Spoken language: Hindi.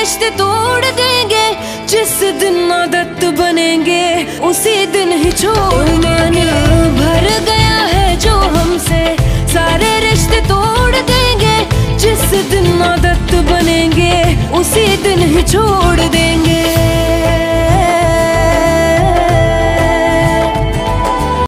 रिश्ते तोड़ देंगे, जिस दिन आदत बनेंगे उसी दिन ही छोड़। मन भर गया है जो हमसे, सारे रिश्ते तोड़ देंगे, जिस दिन आदत बनेंगे उसी दिन ही छोड़।